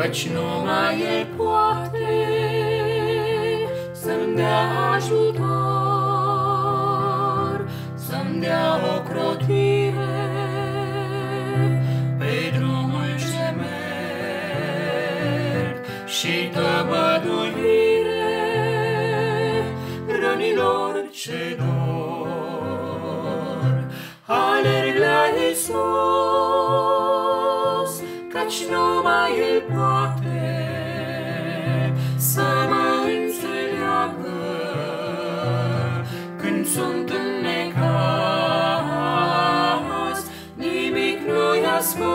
căci numai El poate să-mi dea ajutor, să-mi dea ocrotire pe drumul ce merg și tămăduire rănilor ce dor. Alerg la Iisus, căci numai El poate să mă înțeleagă când sunt în necaz. Nimic nu-i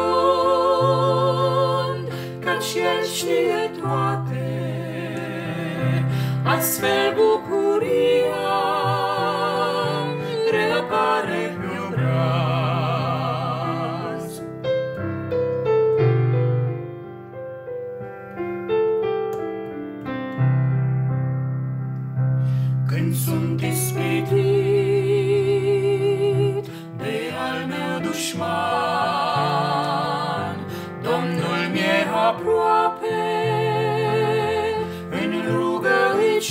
ascund, căci El știe toate, astfel bucuria reapare pe obraz. Când sunt ispitit de al meu dușman, Domnul mi-e aproape, în rugă îi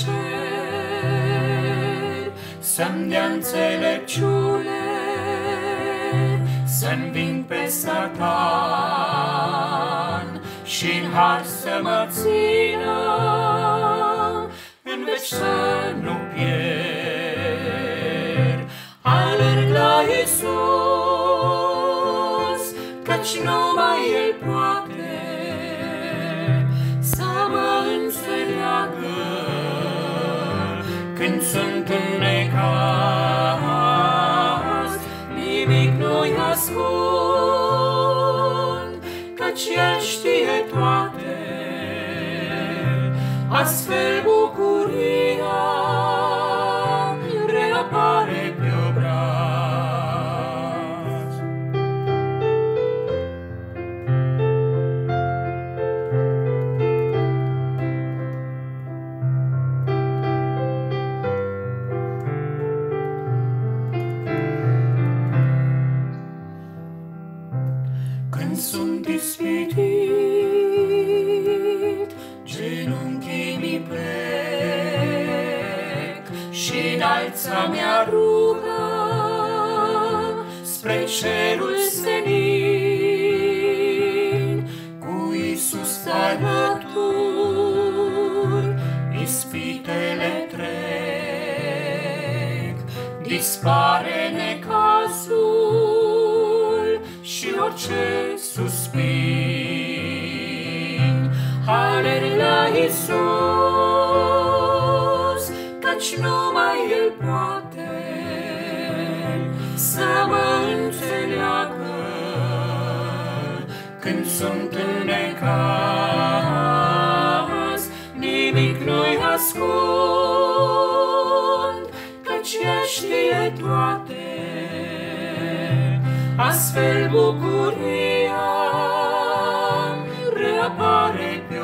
cer să-mi dea înțelepciune, să înving pe Satan și-n har să mă țină, în veci să nu pierd. Alerg la Iisus, căci numai El poate să mă înțeleagă când sunt în necaz. Nimic nu-i ascund, căci El știe toate, astfel bucuria reapare pe obraz. Când sunt ispitit, genunchii mi plec și înalța mea rugă spre cerul senin. Cu Iisus alături ispitele trec, dispare necazul și orice suspin. Alerg la Iisus, căci numai El poate să mă înțeleagă când sunt în necaz. Nimic nu-i ascund, căci El știe toate, astfel bucuria reapare pe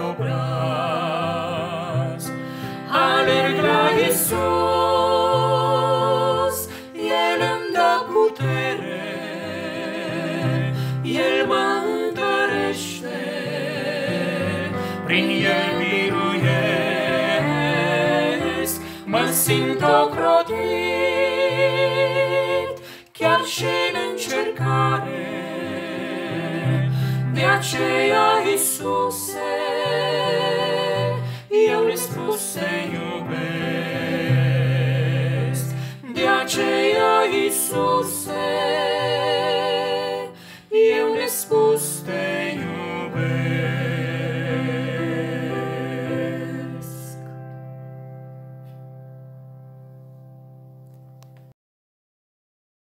obraz. Alerg la Iisus, El îmi dă putere, El mă întărește, prin El biruiesc, mă simt ocrotit, chiar și în încercare. De aceea, Iisuse, eu nespuse iubesc. De aceea, Iisuse,